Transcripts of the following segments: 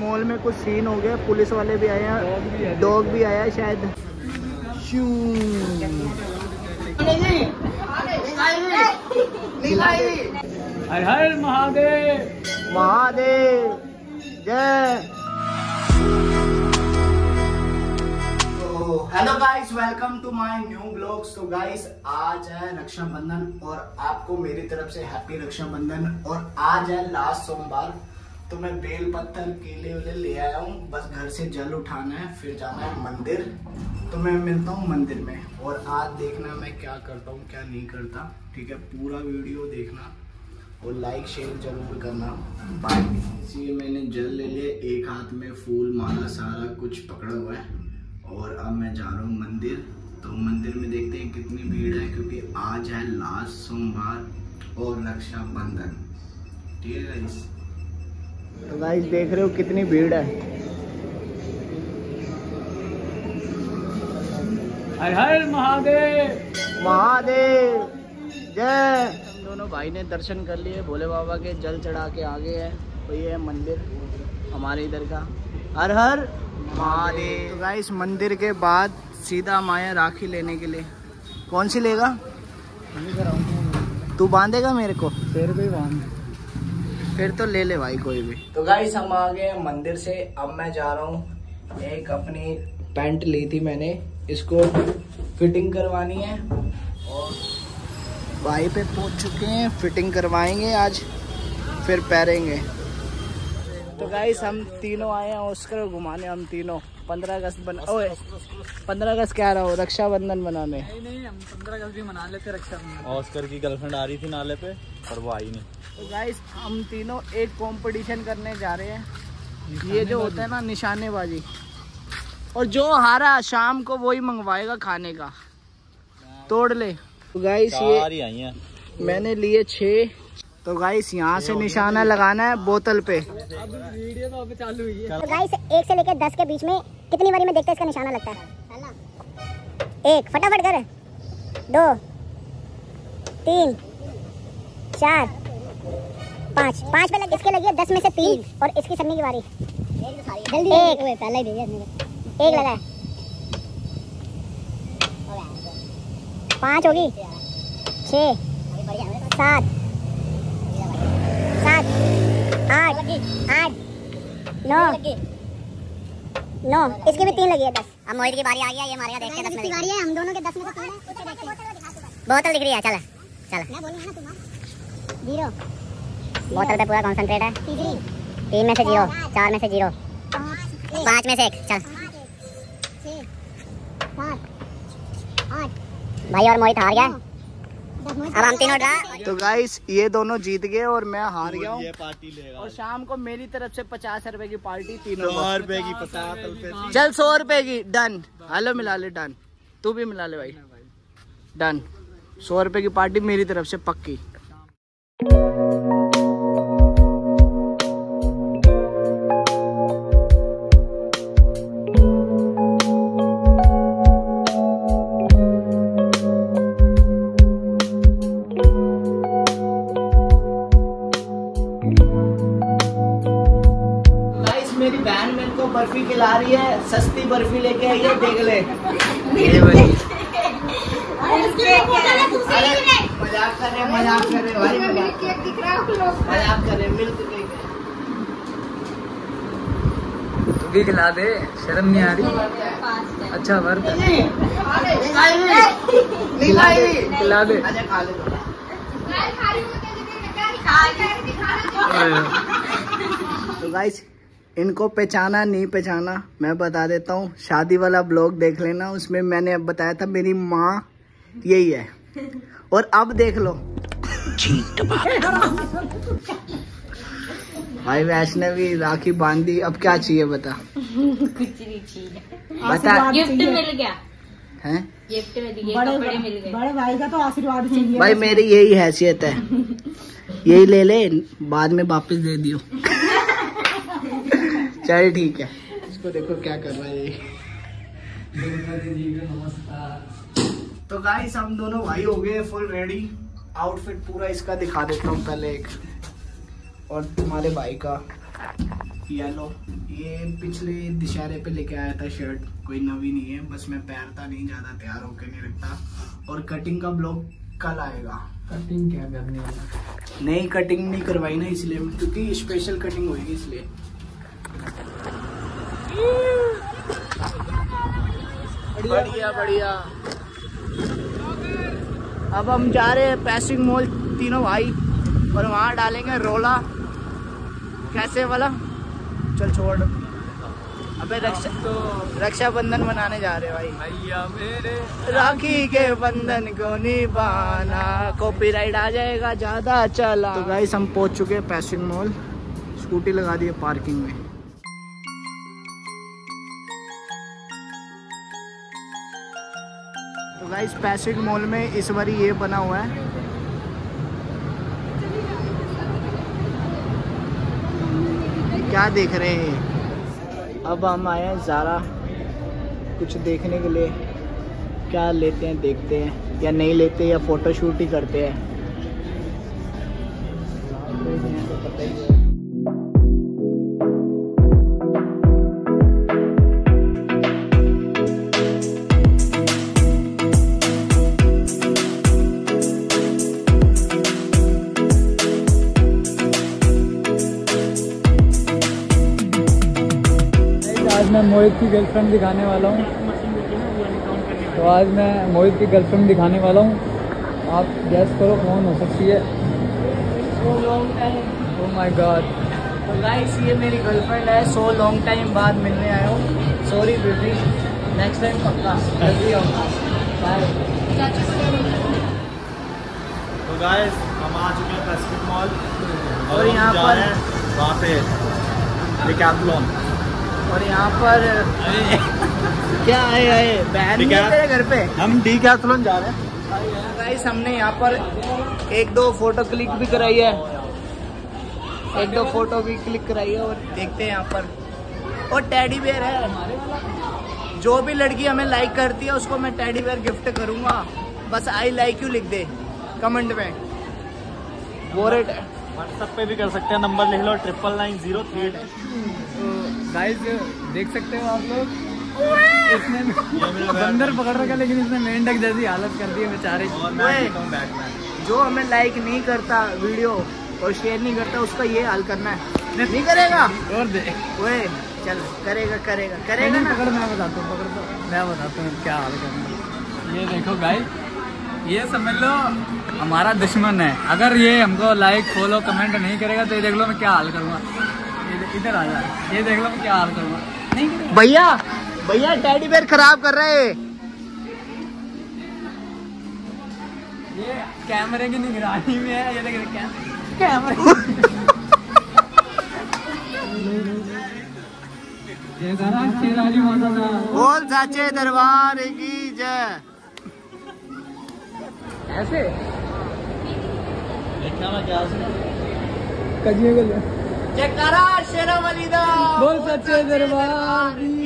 Mall में कुछ scene हो गया, पुलिस वाले भी आए हैं, डॉग भी आया है शायद। हर हर महादेव, महादेव जय। Hello guys, welcome to my new blogs. तो गाइस आज है रक्षाबंधन और आपको मेरी तरफ से हैप्पी रक्षाबंधन। और आज है लास्ट सोमवार, तो मैं बेल पत्थर केले वेले ले आया हूँ। बस घर से जल उठाना है, फिर जाना है मंदिर। तो मैं मिलता हूँ मंदिर में। और आज देखना मैं क्या करता हूँ क्या नहीं करता, ठीक है। पूरा वीडियो देखना और लाइक शेयर जरूर करना। बाकी इसलिए मैंने जल ले लिया, एक हाथ में फूल माला सारा कुछ पकड़ा हुआ है। और अब मैं जा रहा हूँ मंदिर। तो मंदिर में देखते हैं कितनी भीड़ है, क्योंकि आज है लास्ट सोमवार और रक्षाबंधन, ठीक है गाइस। तो गाइस देख रहे हो कितनी भीड़ है। हर हर महादेव, महादेव जय। हम दोनों भाई ने दर्शन कर लिए भोले बाबा के, जल चढ़ा के आ गए हैं। तो ये है मंदिर हमारे इधर का। हर हर महादेव। तो गाइस मंदिर के बाद सीधा हम आए राखी लेने के लिए। कौन सी लेगा? तू बांधेगा मेरे को? पैर पे बांध। फिर तो ले ले भाई कोई भी। तो गाइस हम आ गए मंदिर से। अब मैं जा रहा हूँ, एक अपनी पैंट ली थी मैंने, इसको फिटिंग करवानी है। और भाई पे पहुंच चुके हैं, फिटिंग करवाएंगे आज, फिर पहनेंगे। तो गाइस हम तीनों आए हैं ऑस्कर घुमाने। हम तीनों 15 अगस्त 15 अगस्त कह रहा हूँ, रक्षाबंधन बनाने। नहीं हम 15 अगस्त भी मना लेते रक्षाबंधन। ऑस्कर की गर्लफ्रेंड आ रही थी नाले पे, पर वो आई नहीं। तो गाइस हम तीनों एक कंपटीशन करने जा रहे हैं। ये जो होता है ना निशानेबाजी, और जो हारा शाम को वही मंगवाएगा खाने का। तोड़ ले। तो गाइस ये मैंने लिए 6। तो गाइस यहाँ से निशाना लगाना है बोतल पे। वीडियो तो अभी चालू हुई है। तो गाइस 1 से लेकर 10 के बीच में कितनी बारी में देखते हैं इसका निशाना लगता है। 1 फटाफट कर, 2 3 4 5 5 पे लग, इसके लगी है 10 में से 3 और इसकी सन्नी की बारी। जल्दी 1 पहले ही दिया, 1 लगा है, 5 होगी, 6 7 7 8 8 9 इसकी भी 3 लगी है 10। अब मोहित की बारी आ गई है, ये हमारे यहाँ देखते हैं 10 में बारी है। हम दोनों के 10 में से 3 है। बोतल दिख रही है, चल चल। मैं बोलूंगा ना तुम 0 बोतल पे पूरा कंसंट्रेट है। 3 में से 0, 4 में से 0, 5 में से 1, चल 6 7 8। भाई और मोहित हार गया। अब हम तीनों ड्रा। तो गाइस ये दोनों जीत गए और मैं हार गया हूँ। ये पार्टी लेगा। और शाम को मेरी तरफ से 50 रुपए की पार्टी तीनों। 100 रुपए की 50 रुपए। चल 100 रुपए की डन। हेलो मिला ले, डन। तू भी मिला ले भाई, डन। 100 रुपए की पार्टी मेरी तरफ से पक्की। मेरी बहन मेरे को बर्फी खिला रही है, सस्ती बर्फी लेके आई है, देख ले। मजाक कर रहे भाई, मजाक कर रहे। मिल्क केक तू भी खिला दे, शर्म नहीं आ रही। अच्छा वर्त खिला दे। अच्छा खा ले। तो गाइस इनको पहचाना नहीं पहचाना मैं बता देता हूँ। शादी वाला ब्लॉग देख लेना, उसमें मैंने अब बताया था मेरी माँ यही है। और अब देख लो भाई वैष्णवी राखी बांधी। अब क्या चाहिए बता? कुछ नहीं चाहिए, बता। गिफ्ट मिल गया है, गिफ्ट मिल गया, कपड़े मिल गए। बड़े भाई का तो आशीर्वाद चाहिए भाई मेरी यही हैसियत है। यही ले ले, बाद में वापस दे दियो। चल ठीक है। इसको देखो क्या कर रहा है ये। तो गाइस हम दोनों भाई हो गए फुल रेडी। आउटफिट पूरा इसका दिखा देता हूँ पहले एक, और तुम्हारे भाई का येलो, ये पिछले दशहरे पे लेके आया था शर्ट, कोई नवी नहीं है, बस मैं पहनता नहीं, ज्यादा तैयार होकर नहीं रखता। और कटिंग का ब्लॉग कल आएगा। कटिंग क्या करनी है? नहीं कटिंग नहीं करवाई ना इसलिए, क्योंकि स्पेशल कटिंग होगी इसलिए। बढ़िया बढ़िया। अब हम जा रहे हैं पैसिंग मॉल तीनों भाई, और वहाँ डालेंगे रोला कैसे वाला। चल छोड़, अबे रक्षाबंधन मनाने जा रहे भाई। भैया मेरे राखी के बंधन को निभाना, कॉपीराइट आ जाएगा ज्यादा चला। तो गाइस हम पहुंच चुके हैं पैसिंग मॉल, स्कूटी लगा दी है पार्किंग में। तो गाइस पैसिंग मॉल में इस बार ये बना हुआ है, क्या देख रहे हैं। अब हम आए हैं ज़ारा कुछ देखने के लिए, क्या लेते हैं देखते हैं, या नहीं लेते या फोटो शूट ही करते हैं। तो पता ही है। आज मैं मोहित की गर्लफ्रेंड दिखाने वाला हूँ। तो आज मैं मोहित की गर्लफ्रेंड दिखाने वाला हूँ, आप गैस करो कौन हो सकती है। Oh my god. तो गाइस ये मेरी गर्लफ्रेंड है, सो लॉन्ग टाइम बाद मिलने आया हूँ। सॉरी बेबी, नेक्स्ट टाइम पक्का जल्दी आऊँगा। बाय। तो गाइस हम आ चुके हैं पैसिफिक मॉल, और यहाँ पर वहाँ पे डिकैथलॉन, और यहाँ पर क्या है बहन नहीं है तेरे घर पे। हम डिकैथलॉन जा रहे हैं। गाइस हमने यहाँ पर एक दो फोटो क्लिक भी कराई है, एक दो फोटो भी क्लिक कराई है, और देखते हैं यहाँ पर। और टेडी बेयर है, जो भी लड़की हमें लाइक करती है उसको मैं टेडी बेयर गिफ्ट करूँगा। बस आई लाइक यू लिख दे कमेंट में, वो रेट है। व्हाट्सएप पे भी कर सकते हैं, नंबर लिख लो 999038। तो गाइस देख सकते हो आप लोग, इसने बंदर पकड़ रखा, लेकिन इसने मेंढक जैसी हालत कर दी है बेचारे की। और मैं लिखता हूँ बैटमैन। जो हमें लाइक नहीं करता वीडियो और शेयर नहीं करता, उसका ये हाल करना है। नहीं करेगा और दे ओए, चल करेगा करेगा करेगा ना। पकड़, मैं बताता हूँ, पकड़ तो मैं बताता हूँ क्या हाल करना। ये देखो गाइस, ये समझ लो हमारा दुश्मन है। अगर ये हमको लाइक फॉलो कमेंट नहीं करेगा तो ये देख लो मैं क्या हाल करूँगा। इधर आ जा, ये देख लो मैं क्या हाल करूँगा। नहीं भैया भैया टेडी बेयर खराब कर रहे हैं। ये कैमरे की निगरानी में है, ये देख कैमरे ये सारा शेराली माता था। बोल साचे दरबार की जय। ऐसे देखा मैं क्या कजिए गले जयकारा शेरावाली दा, बोल सच्चे दरबार की।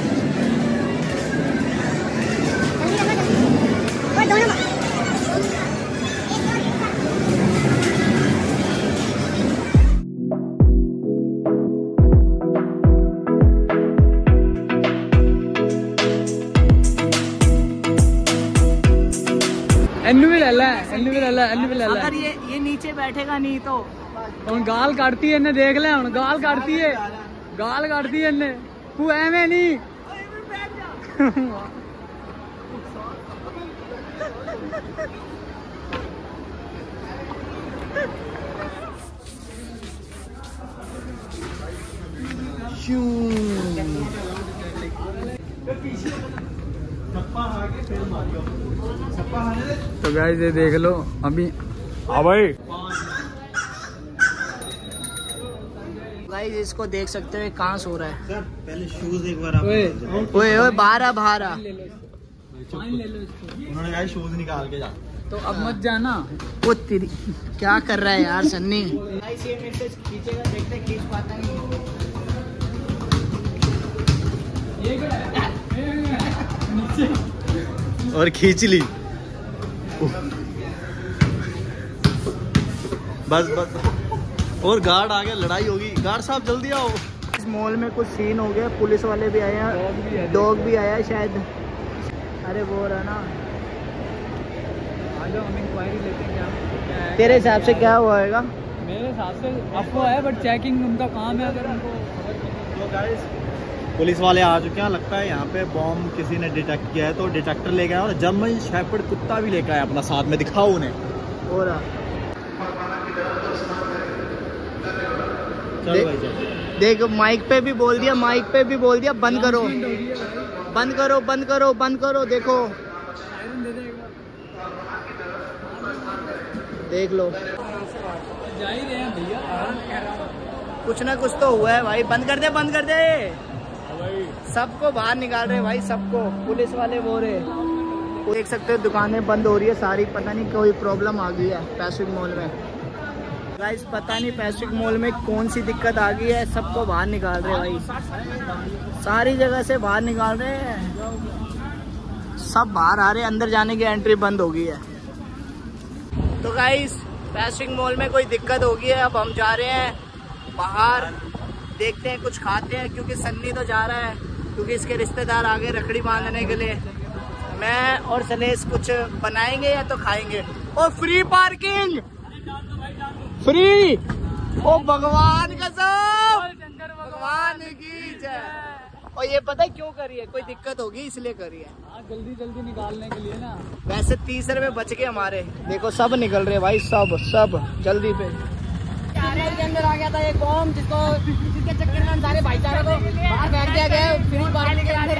अगर ये नीचे बैठेगा नहीं तो ਹੁਣ ਗਾਲ ਕੱਢਤੀ ਇਹਨੇ, ਦੇਖ ਲੈ ਹੁਣ ਗਾਲ ਕੱਢਤੀ ਏ, ਗਾਲ ਕੱਢਤੀ ਇਹਨੇ। ਤੂੰ ਐਵੇਂ ਨਹੀਂ तो गाइस ये देख लो अभी। हाँ भाई गाइस इसको देख सकते हो कहाँ सो रहा है। सर पहले शूज एक बार आप ओए ओए बाहर आ बाहर आ। उन्होंने कहा शूज निकाल के जा। तो अब मत जाना। वो तेरी क्या कर रहा है यार सन्नी। गाइस ये मेरे से खींचेगा, देखते खींच पाता नहीं। और खींच ली। बस बस, और गार्ड आ गया, लड़ाई होगी। गार्ड साहब जल्दी आओ। मॉल में कुछ सीन हो गया, पुलिस वाले भी आए हैं, डॉग भी आया है शायद। अरे वो रहा ना, आज हम इंक्वायरी लेते हैं क्या है। तेरे हिसाब से क्या होएगा? मेरे हिसाब से अफवाह है, बट चेकिंग उनका काम है। अगर उनको तो गाइस पुलिस वाले आ चुके हैं, लगता है यहाँ पे बॉम्ब किसी ने डिटेक्ट किया है, तो डिटेक्टर लेके आया और जर्मन शेफर्ड कुत्ता भी लेके आया अपना साथ में, दिखाओ उन्हें। हो रहा चल भाई चल। देख, माइक पे भी बोल दिया, माइक पे भी बोल दिया बंद करो, बंद करो, बंद करो, बंद करो। देखो देख लो, जा ही रहे हैं भैया, कुछ ना कुछ तो हुआ है भाई। बंद कर दे, बंद कर दे। सबको बाहर निकाल रहे भाई, सबको पुलिस वाले बोल रहे। देख सकते हो दुकानें बंद हो रही है सारी, पता नहीं कोई प्रॉब्लम आ गई है पैसिफिक मॉल में। गाइस पता नहीं पैसिफिक मॉल में कौन सी दिक्कत आ गई है, सबको बाहर निकाल रहे भाई, सारी जगह से बाहर निकाल रहे हैं, सब बाहर आ रहे हैं, अंदर जाने की एंट्री बंद हो गई है। तो गाइस पैसिफिक मॉल में कोई दिक्कत हो गई है, अब हम जा रहे हैं बाहर, देखते हैं कुछ खाते हैं, क्योंकि सन्नी तो जा रहा है, क्योंकि इसके रिश्तेदार आ गए रखड़ी बांधने के लिए। मैं और सलेश कुछ बनाएंगे या तो खाएंगे। और फ्री पार्किंग, फ्री, ओ भगवान कसम, भगवान की जय। और ये पता है क्यों करी है? कोई दिक्कत होगी इसलिए करी है। जल्दी जल्दी निकालने के लिए ना। वैसे 30 रुपए बच गए हमारे, देखो सब निकल रहे भाई, सब सब जल्दी पे। के अंदर आ गया था एक बॉम्ब, जिसके चक्कर में सारे भाईचारे को बाहर फेंक दिया गया फ्री पार्किंग के अंदर।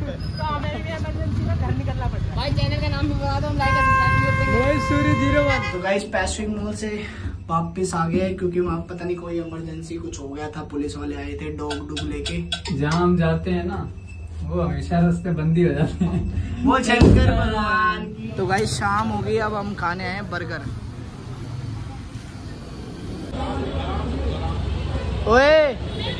भाई चैनल का नाम भी बता दो, हम लाइक सब्सक्राइब। तो गाइस पैसिफिक मॉल से वापस आ गया है, क्योंकि वहाँ पता नहीं कोई इमरजेंसी कुछ हो गया था, पुलिस वाले आए थे डॉग लेके। जहाँ हम जाते हैं ना, वो हमेशा रास्ते बंदी हो जाते हैं। वो शंकर भगवान की। तो गाइस शाम हो गई, अब हम खाने आए हैं बर्गर। ओए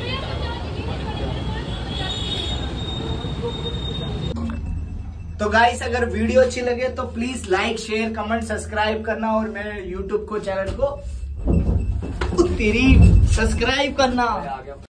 तो गाइस अगर वीडियो अच्छी लगे तो please like share comment subscribe करना, और मेरे यूट्यूब को चैनल को तेरी सब्सक्राइब करना।